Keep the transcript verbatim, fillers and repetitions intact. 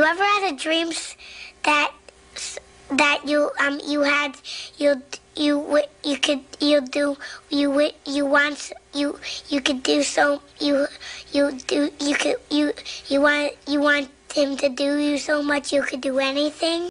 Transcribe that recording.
ever had a dream that that you um you had you you you could you do you you want you you could do so you you do you could you you want you want him to do you so much you could do anything?